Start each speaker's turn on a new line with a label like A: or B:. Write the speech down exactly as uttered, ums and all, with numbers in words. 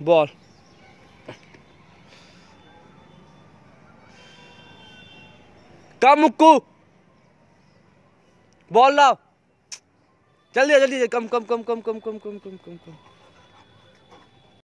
A: Ball. कम Mukku, ball लाओ, जल्दी जल्दी, कम कम कम कम कम कम कम कम कम कम।